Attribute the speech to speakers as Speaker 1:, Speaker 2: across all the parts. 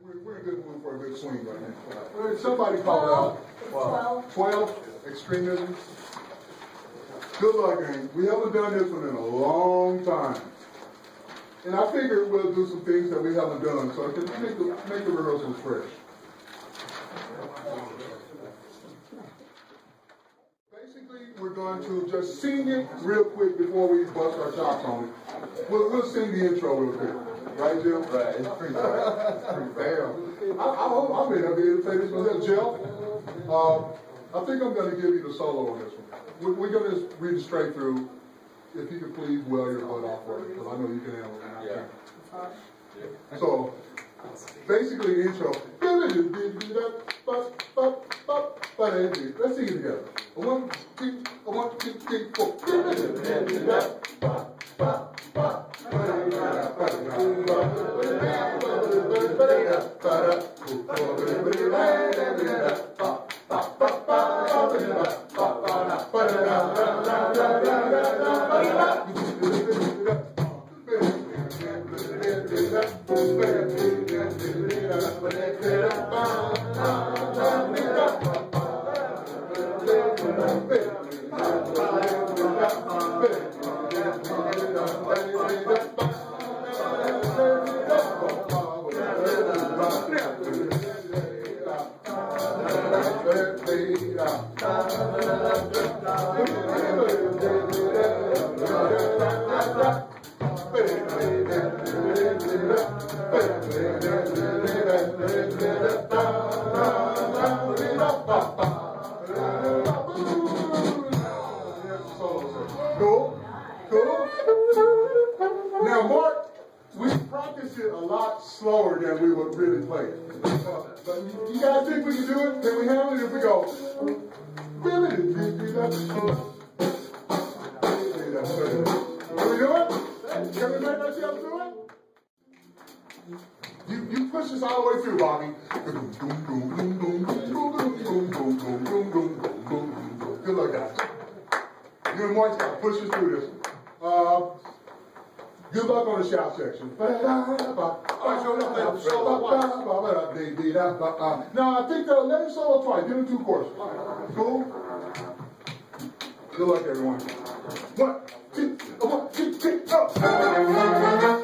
Speaker 1: We're in a good mood for a good swing right now. Somebody called out 12 extremism. Good luck, gang. We haven't done this one in a long time. And I figured we'll do some things that we haven't done so it can make the rehearsals fresh. Basically, we're going to just sing it real quick before we bust our chops on it. We'll sing the intro real quick. Right, Jim? Right. It's pretty bad. It's pretty bad. I may not be able to say this one. Jill, I think I'm going to give you the solo on this one. We're going to read it straight through. If you could please well your butt off for it, because I know you can handle it. Yeah. So, basically, the intro. Let's sing it together. 1, 2, 1, 2, 3, 4. Now, Mark, we practiced it a lot slower than we would really play it. But you guys think we can do it? Can we handle it if we go? Can we do it? Can we make ourselves do it? You push this all the way through, Bobby. Good luck, guys. You and Mark's got to push us through this one. Good luck on the shout section. Now, I think let him solo twice. Give him 2 choruses. Cool? Good luck, everyone. 1, 2, 1, 2, 3, go.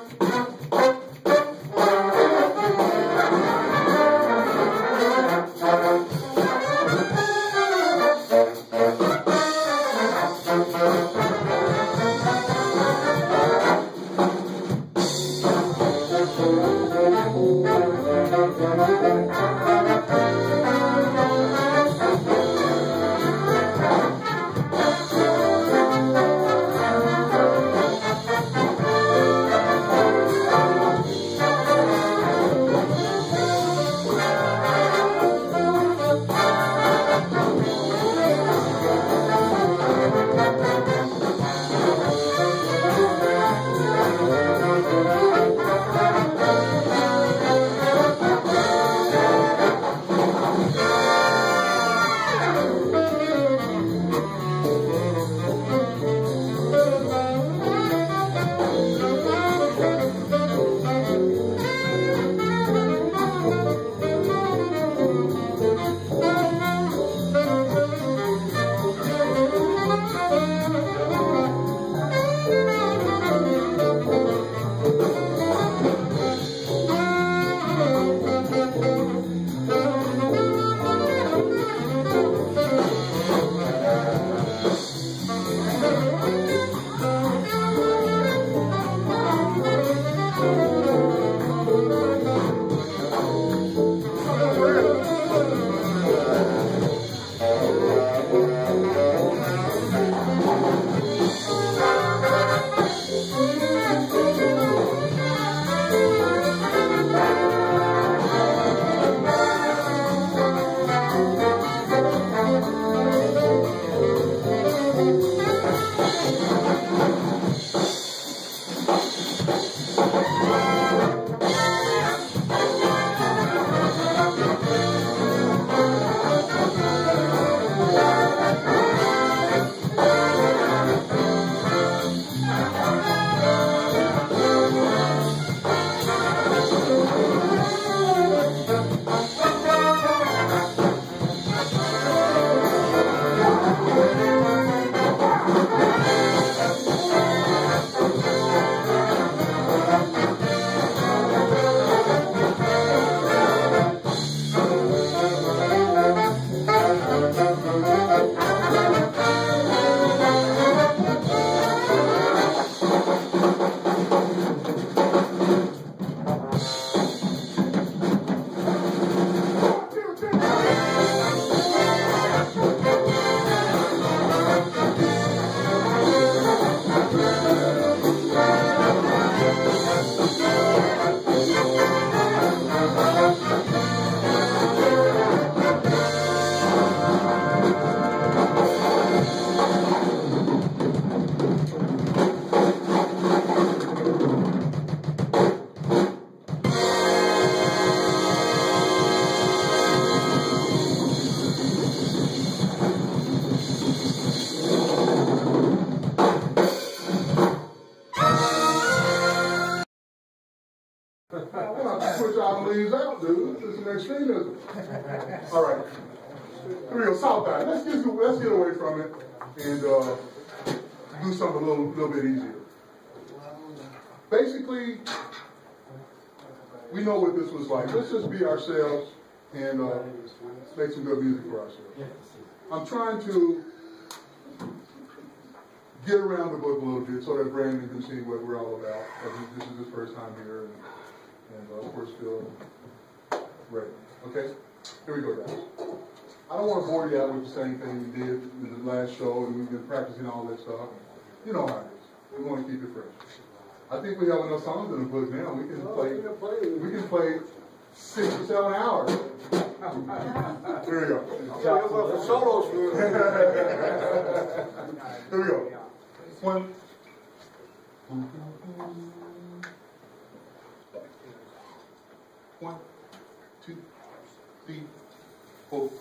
Speaker 1: leaves out, dude. This is an extremism. All right. Here we go, South Side. Let's get away from it and do something a little bit easier. Basically, we know what this was like. Let's just be ourselves and make some good music for ourselves. I'm trying to get around the book a little bit so that Brandon can see what we're all about. This is his first time here, and of course, still ready. Okay? Here we go, guys. I don't want to bore you out with the same thing we did in the last show, and we've been practicing all that stuff. You know how it is. We want to keep it fresh. I think we have enough songs in the book now. We can play 6 or 7 hours. Here we go. Here we go. 1. One, 2, 3, 4.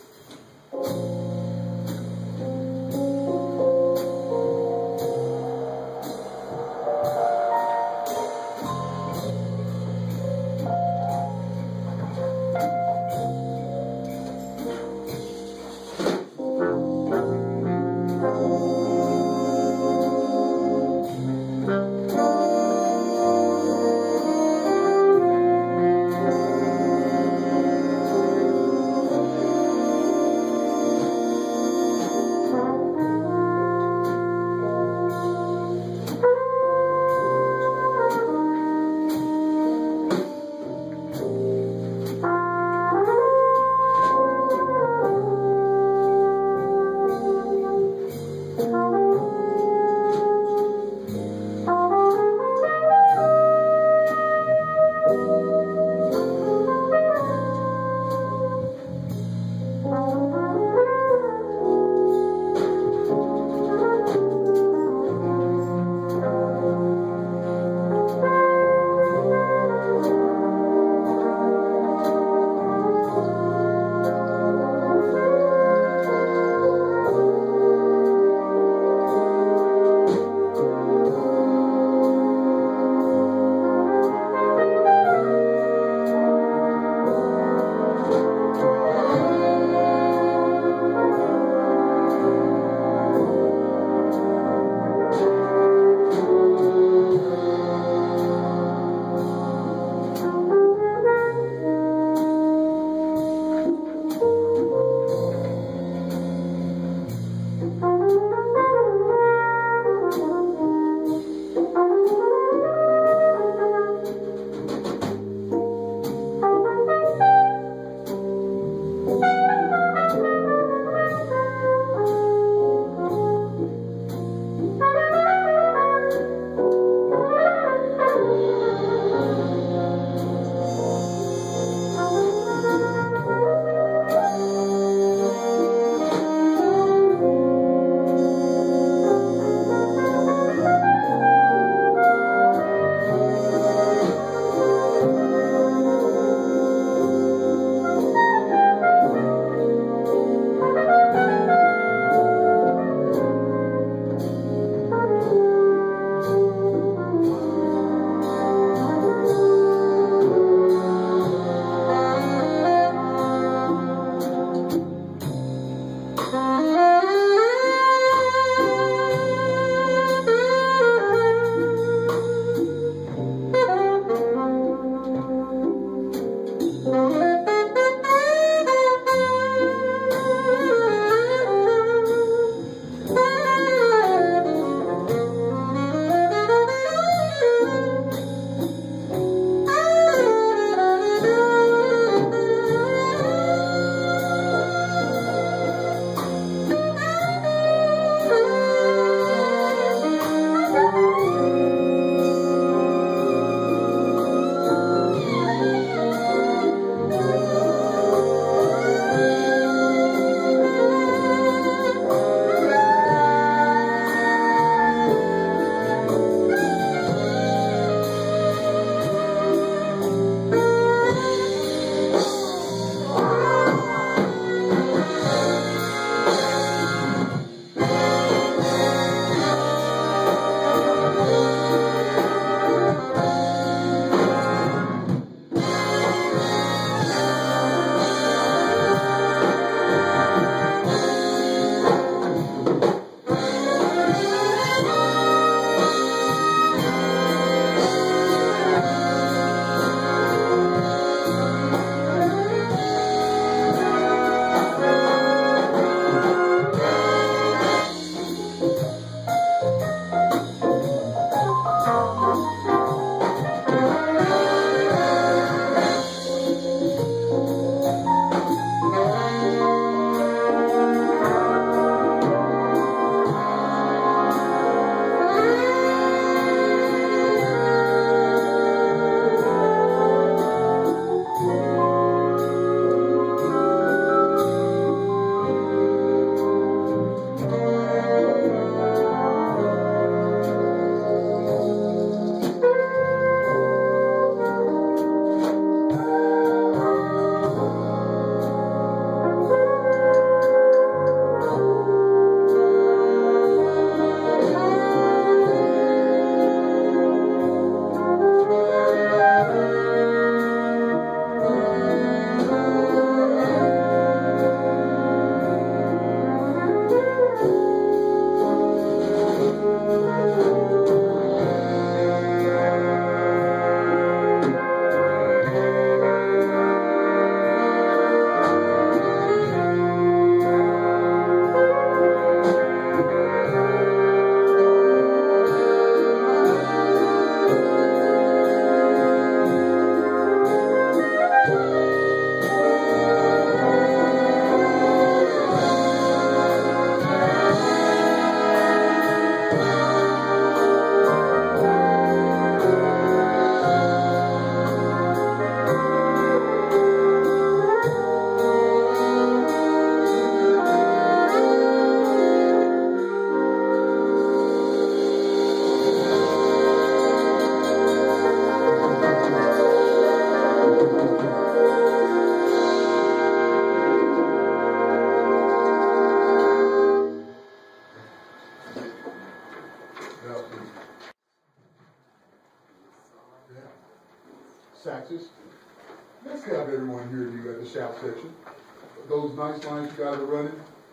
Speaker 1: Saxes. Let's have everyone hear you at the shout section. Those nice lines you guys are running.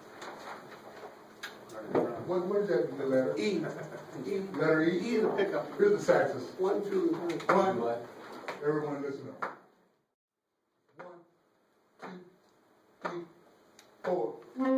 Speaker 1: What is that, the letter?
Speaker 2: E.
Speaker 1: Letter E?
Speaker 2: E is a pickup.
Speaker 1: Here's the saxes.
Speaker 2: 1, 2, 3.
Speaker 1: One. Everyone listen up. 1, 2, 3, 4.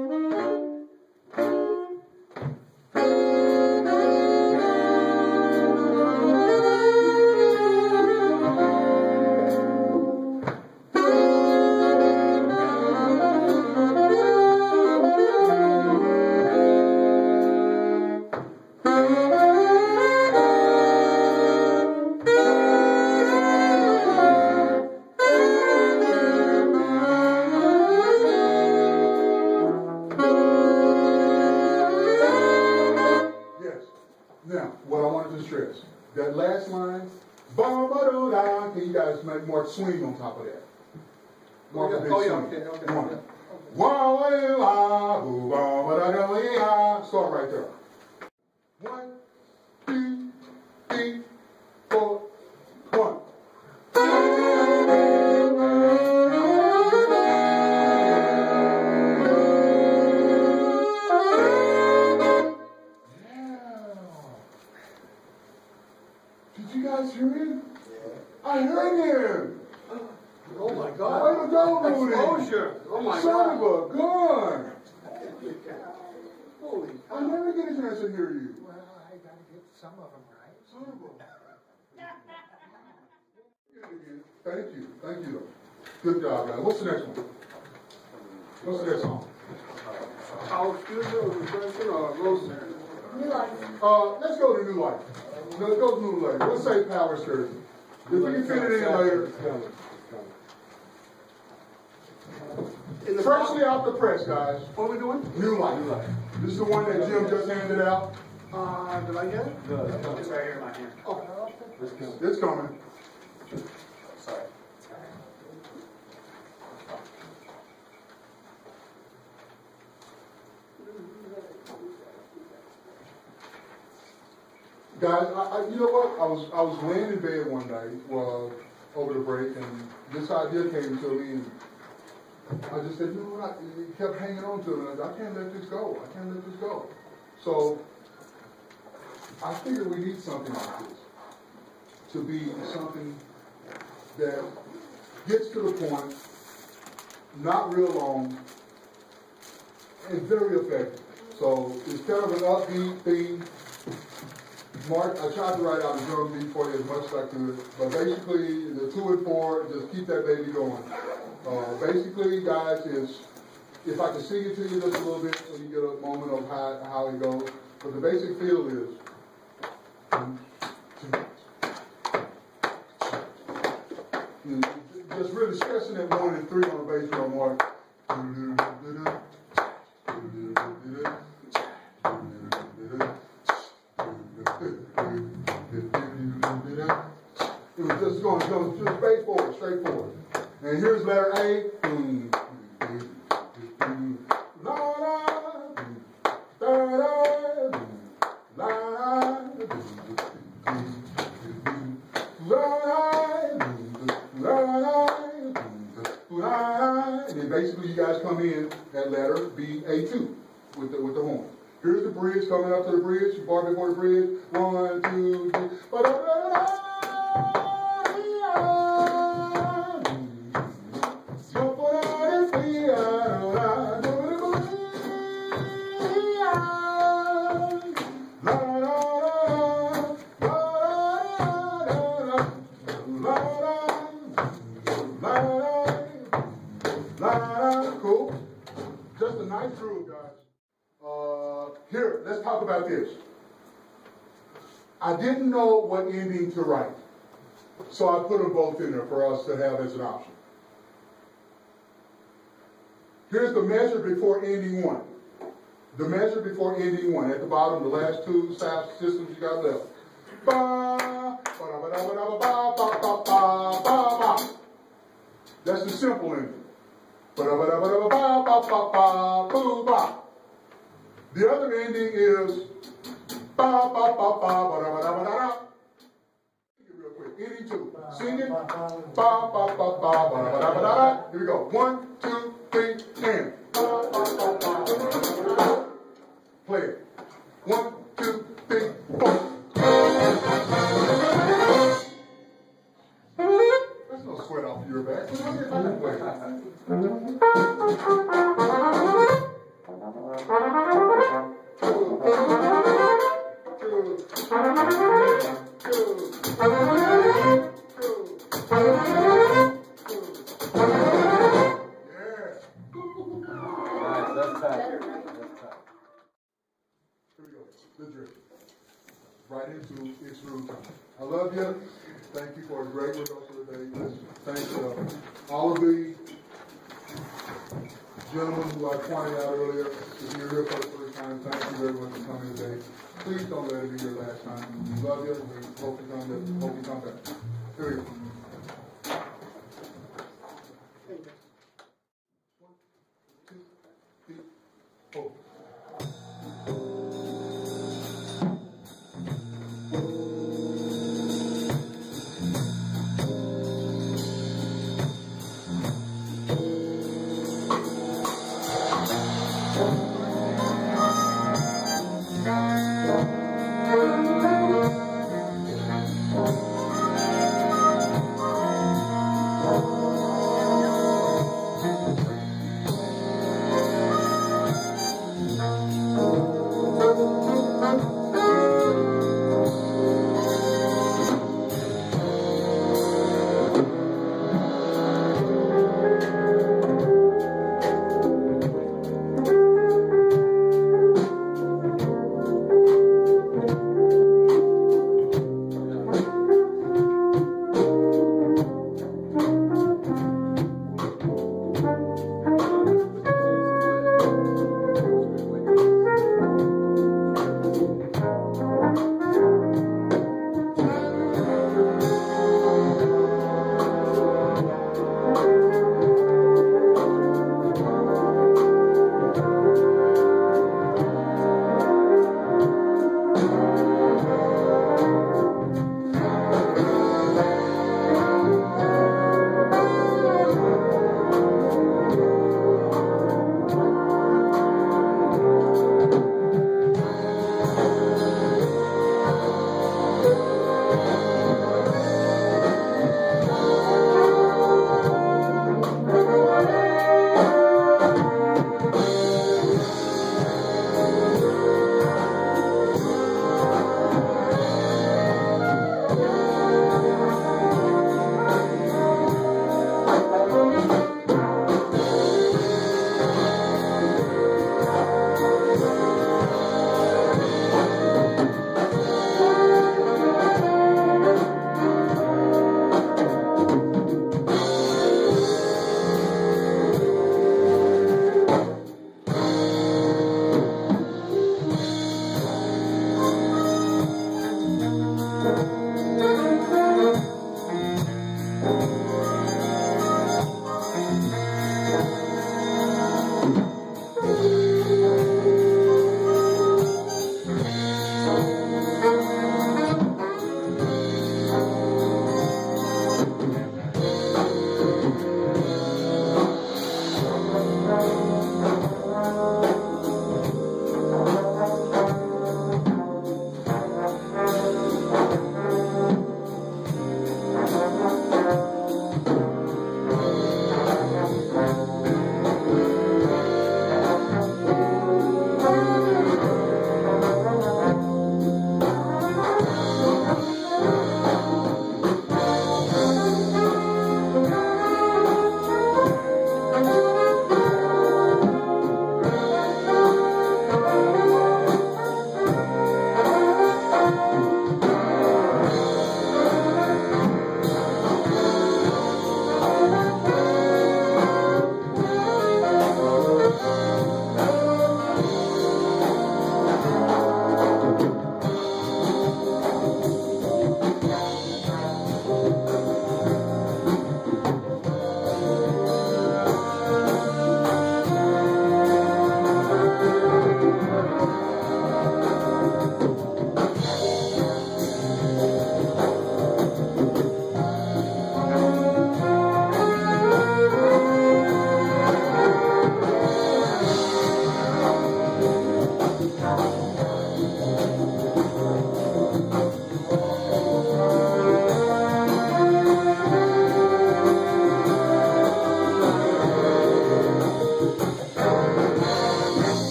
Speaker 1: Now, what I wanted to stress, that last line, ba-ba-do-da, can you guys make more swing on top of that? More of a big swing.
Speaker 2: Okay.
Speaker 1: One. Wa-wa-wa-boo-ba-ba-da-da-ya. Start right there. 1, 2, 3, 4, 1. Did you guys hear him? Yeah. I heard him.
Speaker 2: Oh my God.
Speaker 1: Why the dog moving?
Speaker 2: Exposure. Oh my
Speaker 1: Son
Speaker 2: God.
Speaker 1: of a gun.
Speaker 2: Holy
Speaker 1: I never get a chance to hear you.
Speaker 3: Well, I gotta get some of them right.
Speaker 1: Son of a. Thank you. Good job, guys. What's the next one? What's the next song?
Speaker 2: Our future or reflection or rosemary?
Speaker 4: New life.
Speaker 1: Let's go to New Life. Let's go to New Life. Let's say Power Sturgeon. If we can fit it in later. Freshly off the press, guys.
Speaker 2: What are we doing?
Speaker 1: New Life. This is the one that Jim just handed out.
Speaker 2: Did I get it?
Speaker 5: No, it's right here in my hand.
Speaker 2: Oh.
Speaker 1: It's coming.
Speaker 5: Sorry.
Speaker 1: Guys, you know what? I was laying in bed one night over the break, and this idea came to me, and I just said, you know what? It kept hanging on to me, and I can't let this go. I can't let this go. So I figured we need something like this to be something that gets to the point, not real long, and very effective. So instead of an upbeat theme, Mark, I tried to write out a drum beat for you as much as I could, but basically the 2 and 4, just keep that baby going. Basically, guys, is if I can sing it to you just a little bit so you get a moment of how it goes. But the basic feel is just really stressing that 1 and 3 on the bass drum, Mark. Just going just straight forward. And here's letter A. And then basically you guys come in at letter B, A2 with the horn. Here's the bridge coming up to the bridge, bar before the bridge. 1, 2, 3. Cool. Just a nice groove, guys. Here, let's talk about this. I didn't know what ending to write. So I put them both in there for us to have as an option. Here's the measure before ending one. The measure before ending one. At the bottom, the last two staff systems you got left. Ba, ba, ba, ba, ba, ba, ba, ba, ba, ba, ba. That's the simple ending. Ba, ba, ba, ba, ba, ba, ba, ba, ba, ba. The other ending is ba, ba, ba, ba, ba, ba, ba, ba, ba. Real quick. Ending two. Sing it. Ba, ba, ba, ba, ba, ba, ba, ba, ba. Here we go. 1, 2, 3, and. Ba, ba, ba, ba, ba, ba. Play it. 1, 2, 3, 4. There's no sweat off your back. The drift. Right into its root time. I love you. Thank you for a great rehearsal today. Thanks all of the gentlemen who I pointed out earlier. If you're here for the first time, thank you very much for coming today. Please don't let it be your last time. We love you. We hope you come back. Here we go. 1, 2, 3, 4.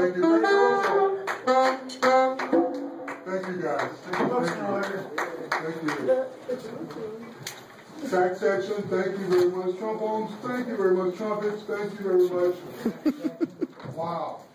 Speaker 1: Thank you. Thank you, guys. Thank you. Sax section, thank you very much. Trombones, thank you very much. Trumpets, thank you very much. Wow.